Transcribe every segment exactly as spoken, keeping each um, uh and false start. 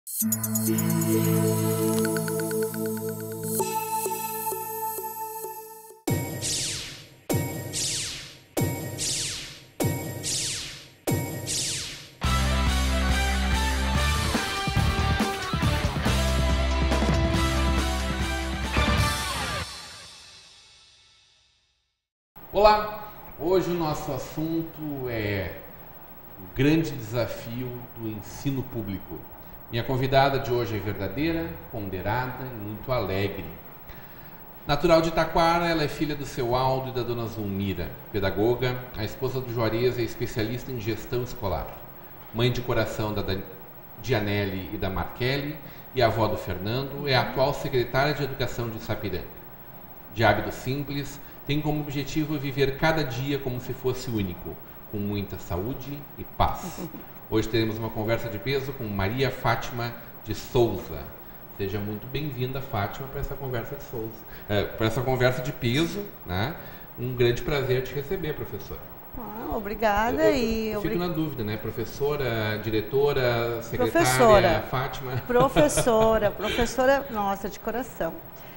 Olá! Hoje o nosso assunto é o grande desafio do ensino público. Minha convidada de hoje é verdadeira, ponderada e muito alegre. Natural de Taquara, ela é filha do seu Aldo e da dona Zulmira, pedagoga, a esposa do Juarez é especialista em gestão escolar, mãe de coração da Dianelli e da Markelli e avó do Fernando, é a atual secretária de Educação de Sapiranga. De hábito simples, tem como objetivo viver cada dia como se fosse único, com muita saúde e paz. Hoje teremos uma conversa de peso com Maria Fátima de Souza. Seja muito bem-vinda, Fátima, para essa conversa de Souza, é, para essa conversa de peso, né? Um grande prazer te receber, professora. Ah, obrigada. Eu, eu, e eu obrig... fico na dúvida, né? Professora, diretora, secretária, professora, Fátima. Professora, professora, nossa, de coração.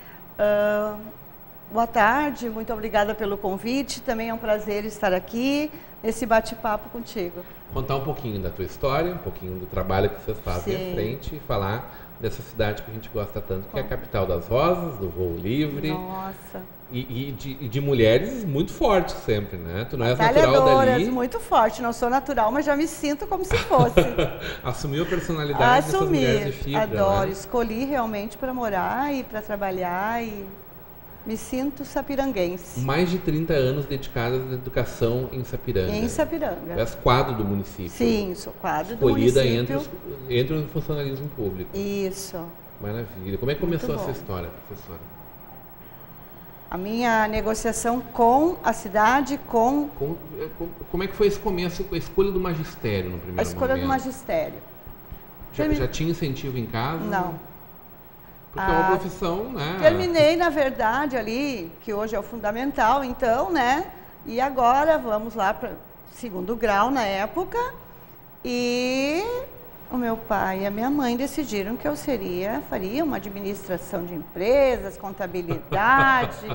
Uh, boa tarde, muito obrigada pelo convite. Também é um prazer estar aqui nesse bate-papo contigo. Contar um pouquinho da tua história, um pouquinho do trabalho que vocês fazem Sim. à frente e falar dessa cidade que a gente gosta tanto, que é a capital das rosas, do voo livre. Nossa. E, e, de, e de mulheres muito fortes sempre, né? Tu não és natural dali. Muito forte. Não sou natural, mas já me sinto como se fosse. Assumiu a personalidade dessas mulheres de fibra. Adoro. Né? Escolhi realmente para morar e para trabalhar e me sinto sapiranguense. Mais de trinta anos dedicadas à educação em Sapiranga. Em Sapiranga. Tu és quadro do município. Sim, sou quadro do município. Escolhida entre, entre o funcionalismo público. Isso. Maravilha. Como é que começou essa história, professora? A minha negociação com a cidade, com... com... Como é que foi esse começo, a escolha do magistério no primeiro momento? A escolha momento? do magistério. Já, já tinha incentivo em casa? Não. Porque é uma profissão, né? Terminei, na verdade, ali, que hoje é o fundamental, então, né? E agora vamos lá para segundo grau na época. E o meu pai e a minha mãe decidiram que eu seria, faria uma administração de empresas, contabilidade.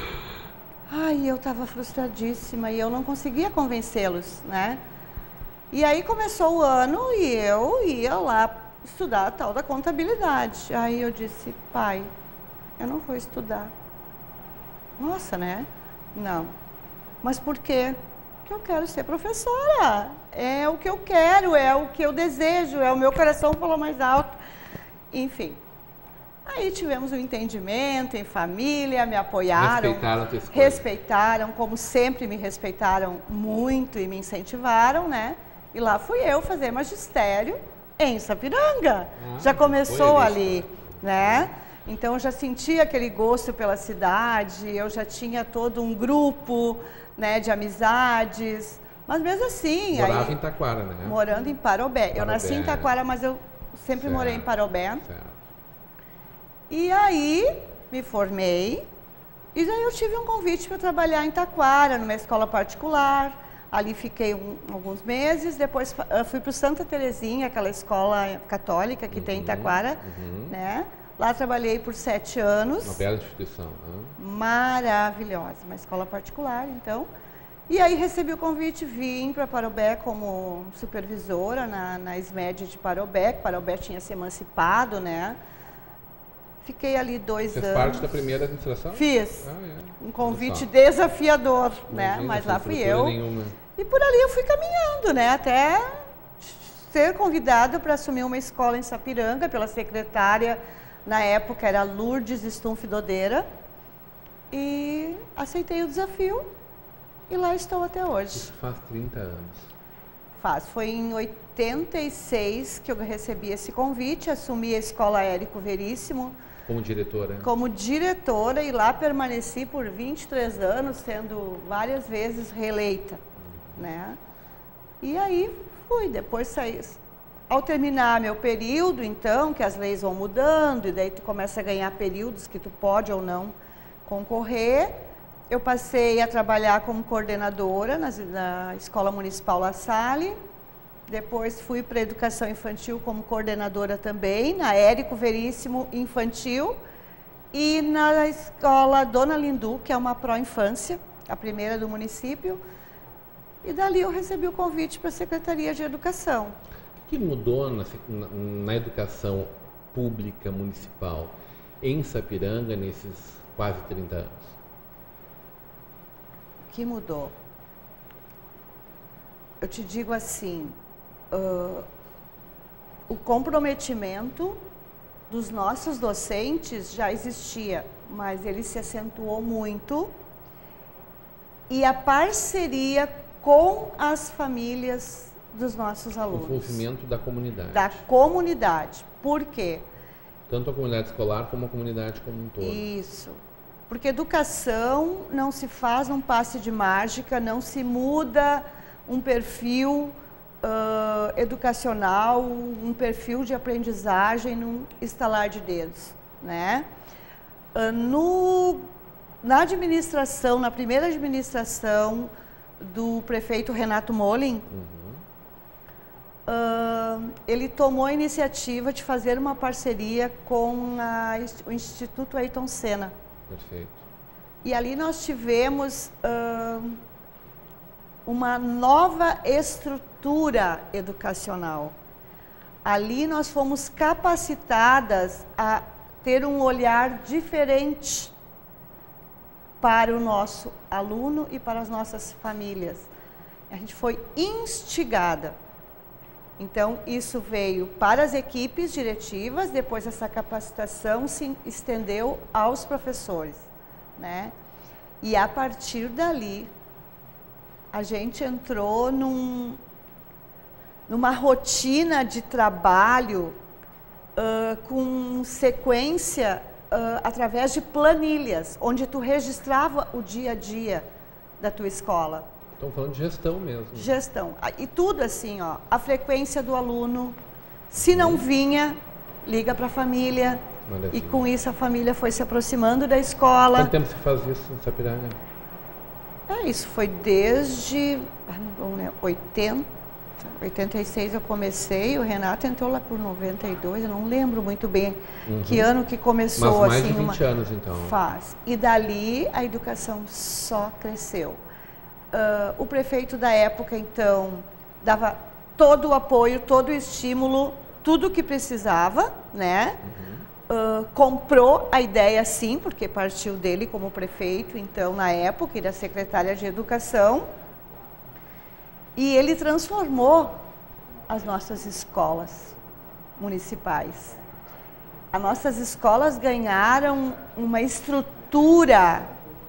Ai, eu estava frustradíssima e eu não conseguia convencê-los, né? E aí começou o ano e eu ia lá estudar a tal da contabilidade. Aí eu disse, pai, eu não vou estudar. Nossa, né? Não. Mas por quê? Porque eu quero ser professora. É o que eu quero, é o que eu desejo, é o meu coração falou mais alto. Enfim. Aí tivemos um entendimento em família, me apoiaram. Respeitaram a tua escolha. Respeitaram, como sempre me respeitaram muito e me incentivaram, né? E lá fui eu fazer magistério em Sapiranga. Ah, já começou ali, né? Então eu já sentia aquele gosto pela cidade, eu já tinha todo um grupo, né, de amizades, mas mesmo assim... Morava aí, em Taquara, né? Morando em Parobé. Parobé. Eu nasci em Taquara, mas eu sempre certo. morei em Parobé. Certo. E aí me formei e aí eu tive um convite para trabalhar em Taquara, numa escola particular. Ali fiquei um, alguns meses, depois uh, fui para o Santa Terezinha, aquela escola católica que uhum, tem em Taquara, uhum. né? Lá trabalhei por sete anos. Uma bela instituição. Né? Maravilhosa, uma escola particular, então. E aí recebi o convite, vim para Parobé como supervisora na, na SMED de Parobé, que Parobé tinha se emancipado, né? Fiquei ali dois Fez anos. Fez parte da primeira administração? Fiz. Ah, é. Um convite desafiador, Imagina, né? Mas lá fui eu. Nenhuma. E por ali eu fui caminhando, né? Até ser convidada para assumir uma escola em Sapiranga pela secretária, na época era Lourdes Stumpf Dodeira. E aceitei o desafio e lá estou até hoje. Isso faz trinta anos. Faz. Foi em oitenta e seis que eu recebi esse convite, assumi a escola Érico Veríssimo. Como diretora? Como diretora e lá permaneci por vinte e três anos, sendo várias vezes reeleita, né? E aí fui, depois saí. Ao terminar meu período, então, que as leis vão mudando e daí tu começa a ganhar períodos que tu pode ou não concorrer, eu passei a trabalhar como coordenadora na, na Escola Municipal La Salle, Depois fui para a educação infantil como coordenadora também, na Érico Veríssimo Infantil e na escola Dona Lindu, que é uma pró-infância, a primeira do município. E dali eu recebi o convite para a Secretaria de Educação. O que mudou na, na, na educação pública municipal em Sapiranga nesses quase trinta anos? O que mudou? Eu te digo assim, uh, o comprometimento dos nossos docentes já existia, mas ele se acentuou muito, e a parceria com as famílias dos nossos alunos. O envolvimento da comunidade. Da comunidade. Por quê? Tanto a comunidade escolar como a comunidade como um todo. Isso. Porque educação não se faz num passe de mágica, não se muda um perfil uh, educacional, um perfil de aprendizagem num estalar de dedos, né? Uh, no, na administração, na primeira administração do prefeito Renato Molin, uhum. uh, ele tomou a iniciativa de fazer uma parceria com a, o Instituto Ayrton Senna. Perfeito. E ali nós tivemos uh, uma nova estrutura educacional. Ali nós fomos capacitadas a ter um olhar diferente para o nosso aluno e para as nossas famílias. A gente foi instigada. Então, isso veio para as equipes diretivas, depois essa capacitação se estendeu aos professores, né? E a partir dali, a gente entrou num, numa rotina de trabalho uh, com sequência Uh, através de planilhas, onde tu registrava o dia a dia da tua escola. Estão falando de gestão mesmo. Gestão. E tudo assim, ó, a frequência do aluno, se não vinha, liga para a família. Maravilha. E com isso a família foi se aproximando da escola. Quanto tempo você faz isso em Sapiranga? É, isso foi desde oitenta, oitenta e seis eu comecei, o Renato entrou lá por noventa e dois, eu não lembro muito bem uhum. que ano que começou. Mas mais assim, de vinte uma... anos então. Faz. E dali a educação só cresceu. Uh, o prefeito da época, então, dava todo o apoio, todo o estímulo, tudo o que precisava, né? Uhum. Uh, comprou a ideia sim, porque partiu dele como prefeito, então, na época, e da secretária de Educação. E ele transformou as nossas escolas municipais. As nossas escolas ganharam uma estrutura...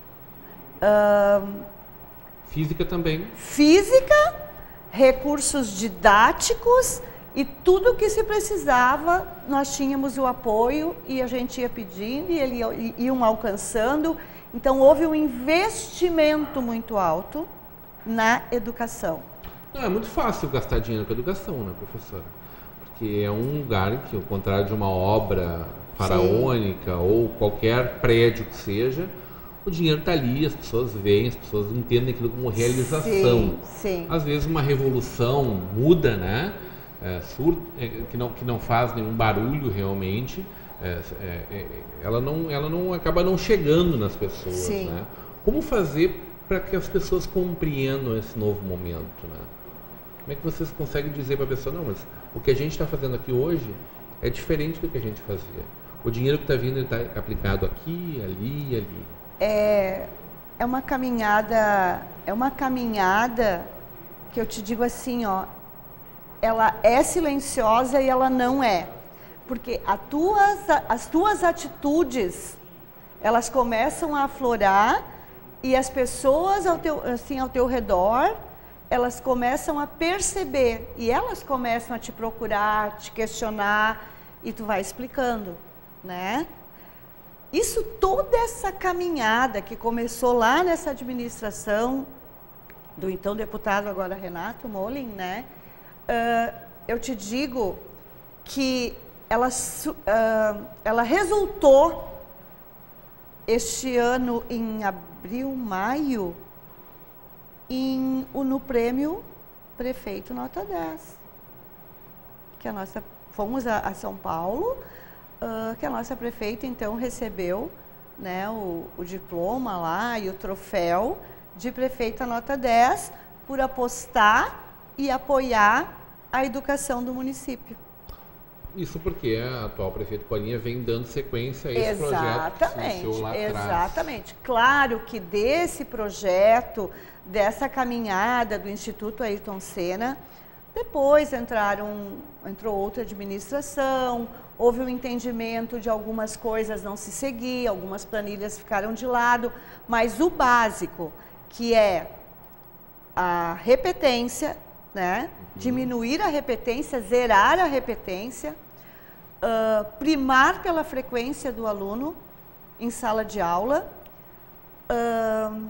Uh, física também. Física, recursos didáticos e tudo o que se precisava, nós tínhamos o apoio e a gente ia pedindo e eles iam alcançando. Então, houve um investimento muito alto na educação. Não, é muito fácil gastar dinheiro com a educação, né, professora? Porque é um lugar que, ao contrário de uma obra faraônica Sim. ou qualquer prédio que seja, o dinheiro está ali, as pessoas veem, as pessoas entendem aquilo como realização. Sim, sim. Às vezes uma revolução muda, né? É, surda, é, que, não, que não faz nenhum barulho realmente, é, é, ela, não, ela não acaba não chegando nas pessoas. Sim. Né? Como fazer para que as pessoas compreendam esse novo momento, né? Como é que vocês conseguem dizer para a pessoa, não, mas o que a gente está fazendo aqui hoje é diferente do que a gente fazia. O dinheiro que está vindo está aplicado aqui, ali e ali. É, é uma caminhada, é uma caminhada que eu te digo assim, ó, ela é silenciosa e ela não é. Porque a tuas, as tuas atitudes, elas começam a aflorar e as pessoas ao teu, assim, ao teu redor, elas começam a perceber e elas começam a te procurar, te questionar e tu vai explicando, né? Isso, toda essa caminhada que começou lá nessa administração do então deputado, agora Renato Molin, né? Uh, eu te digo que ela, uh, ela resultou este ano em abril, maio, em, no prêmio Prefeito Nota dez. que a nossa, fomos a, a São Paulo, uh, que a nossa prefeita então recebeu, né, o, o diploma lá e o troféu de prefeita nota dez por apostar e apoiar a educação do município. Isso porque a atual prefeita Corinha vem dando sequência a esse exatamente, projeto que se iniciou lá atrás. Exatamente. Claro que desse projeto, dessa caminhada do Instituto Ayrton Senna, depois entraram, entrou outra administração, houve um entendimento de algumas coisas não se seguir, algumas planilhas ficaram de lado, mas o básico, que é a repetência, né? Uhum. Diminuir a repetência, zerar a repetência, uh, primar pela frequência do aluno em sala de aula, uh,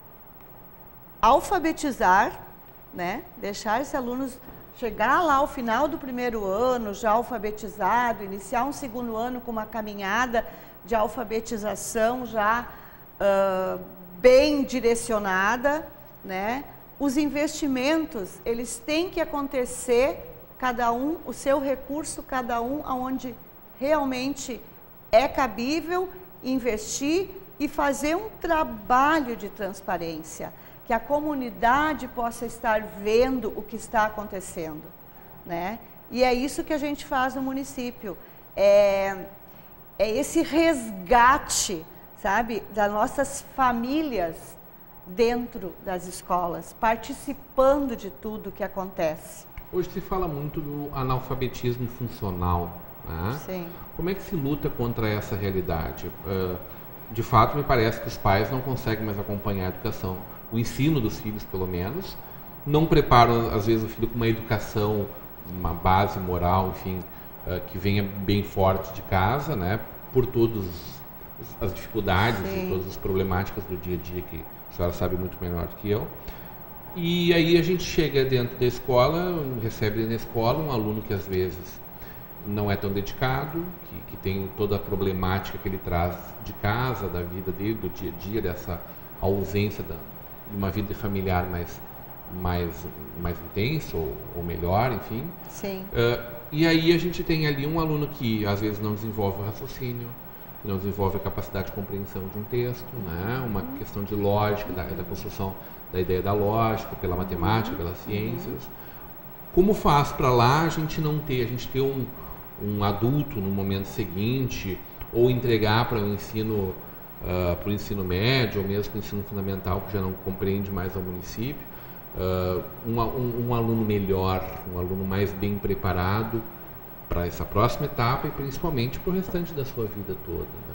alfabetizar, né? Deixar esses alunos chegar lá ao final do primeiro ano já alfabetizado, iniciar um segundo ano com uma caminhada de alfabetização já uh, bem direcionada, né? Os investimentos, eles têm que acontecer, cada um, o seu recurso, cada um aonde realmente é cabível investir e fazer um trabalho de transparência, que a comunidade possa estar vendo o que está acontecendo, né? E é isso que a gente faz no município, é, é esse resgate, sabe, das nossas famílias dentro das escolas, participando de tudo que acontece. Hoje se fala muito do analfabetismo funcional, né? Sim. Como é que se luta contra essa realidade? Uh, de fato, me parece que os pais não conseguem mais acompanhar a educação, o ensino dos filhos, pelo menos, não preparam, às vezes, o filho com uma educação, uma base moral, enfim, uh, que venha bem forte de casa, né? Por todas as dificuldades Sim. e todas as problemáticas do dia a dia que a senhora sabe muito melhor do que eu. E aí a gente chega dentro da escola, recebe na escola um aluno que às vezes não é tão dedicado, que, que tem toda a problemática que ele traz de casa, da vida dele, do dia a dia, dessa ausência da, de uma vida familiar mais, mais, mais intensa ou, ou melhor, enfim. Sim. Uh, e aí a gente tem ali um aluno que às vezes não desenvolve o raciocínio, não desenvolve a capacidade de compreensão de um texto, né? Uma uhum. questão de lógica, da, da construção da ideia da lógica, pela matemática, pelas ciências. Como faz para lá a gente não ter, a gente ter um, um adulto no momento seguinte, ou entregar para o ensino, uh, para o ensino médio, ou mesmo para o ensino fundamental, que já não compreende mais ao município, uh, um, um, um aluno melhor, um aluno mais bem preparado para essa próxima etapa e principalmente para o restante da sua vida toda, né?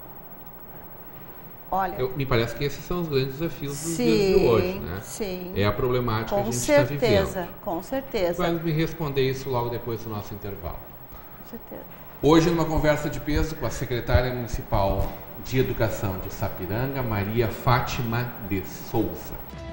Olha, Eu, me parece que esses são os grandes desafios dos sim, dias de hoje, né? Sim. É a problemática com que a gente está vivendo. Com certeza, com certeza. Vai me responder isso logo depois do nosso intervalo. Com certeza. Hoje, numa conversa de peso com a secretária municipal de Educação de Sapiranga, Maria Fátima de Souza.